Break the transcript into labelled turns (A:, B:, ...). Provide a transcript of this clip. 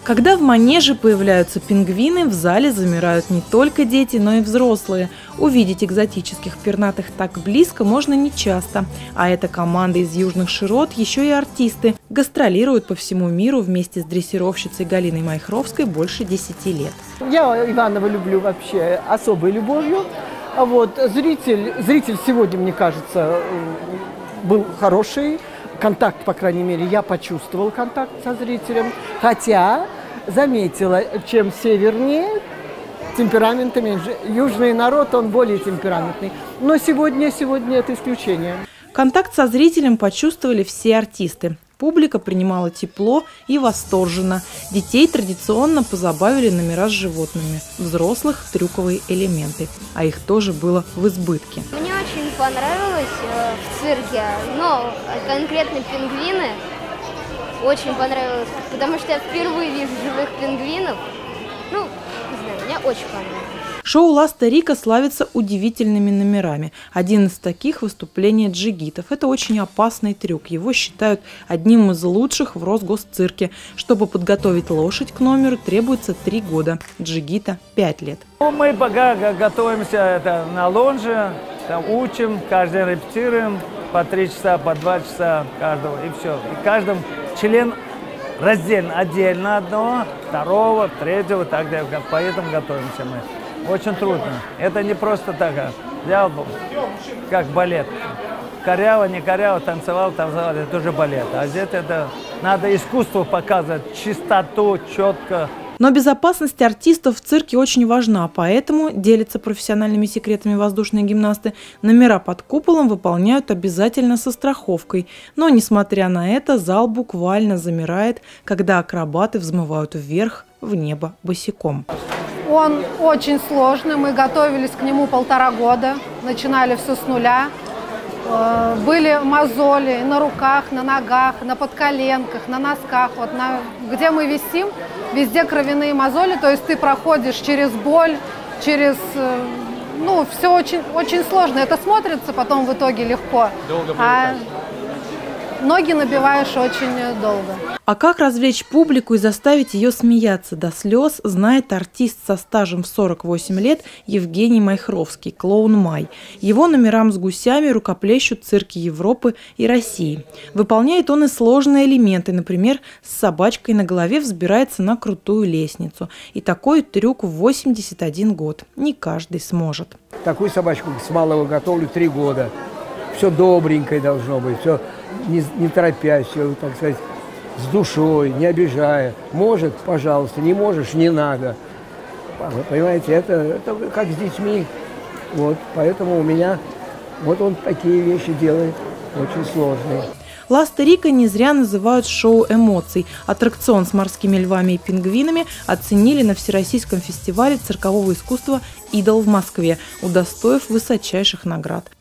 A: Когда в манеже появляются пингвины, в зале замирают не только дети, но и взрослые. Увидеть экзотических пернатых так близко можно нечасто. А эта команда из южных широт еще и артисты. Гастролируют по всему миру вместе с дрессировщицей Галиной Майхровской больше 10 лет.
B: Я Иванова люблю вообще особой любовью. А вот зритель сегодня, мне кажется, был хороший. Контакт, по крайней мере, я почувствовал контакт со зрителем. Хотя заметила, чем севернее, темперамента меньше. Южный народ, он более темпераментный. Но сегодня это исключение.
A: Контакт со зрителем почувствовали все артисты. Публика принимала тепло и восторженно. Детей традиционно позабавили номера с животными. Взрослых – трюковые элементы. А их тоже было в избытке.
C: Мне очень понравилось в цирке, но конкретно пингвины очень понравилось, потому что я впервые вижу живых пингвинов. Ну, не знаю, мне очень понравилось.
A: Шоу «Ласта Рика» славится удивительными номерами. Один из таких – выступление джигитов. Это очень опасный трюк. Его считают одним из лучших в Росгосцирке. Чтобы подготовить лошадь к номеру, требуется 3 года. Джигита – 5 лет.
D: Мы пока готовимся на лонже, учим, каждый день репетируем по 3 часа, по 2 часа каждого, и все. И каждый член раздельно, отдельно одного, второго, третьего, так далее. Поэтому готовимся мы. Очень трудно. Это не просто так, взял, как балет. Коряво, не коряво, танцевал, это уже балет. А здесь это надо искусство показывать, чистоту, четко.
A: Но безопасность артистов в цирке очень важна, поэтому, делятся профессиональными секретами воздушные гимнасты, номера под куполом выполняют обязательно со страховкой. Но, несмотря на это, зал буквально замирает, когда акробаты взмывают вверх в небо босиком.
E: Он очень сложный, мы готовились к нему 1,5 года, начинали все с нуля. Были мозоли на руках, на ногах, на подколенках, на носках. Вот где мы висим, везде кровяные мозоли, то есть ты проходишь через боль, через... Ну, все очень сложно. Это смотрится потом в итоге легко. Долго ноги набиваешь очень долго.
A: А как развлечь публику и заставить ее смеяться до слез, знает артист со стажем в 48 лет Евгений Майхровский, клоун Май. Его номерам с гусями рукоплещут цирки Европы и России. Выполняет он и сложные элементы, например, с собачкой на голове взбирается на крутую лестницу. И такой трюк в 81 год не каждый сможет.
F: Такую собачку с малого готовлю 3 года. Все добренькое должно быть, все не торопясь, все, так сказать, с душой, не обижая. Может, пожалуйста, не можешь, не надо. Вы понимаете, это как с детьми. Вот, поэтому у меня вот он такие вещи делает, очень сложные.
A: «Ласта Рика» не зря называют шоу эмоций. Аттракцион с морскими львами и пингвинами оценили на Всероссийском фестивале циркового искусства «Идол» в Москве, удостоив высочайших наград.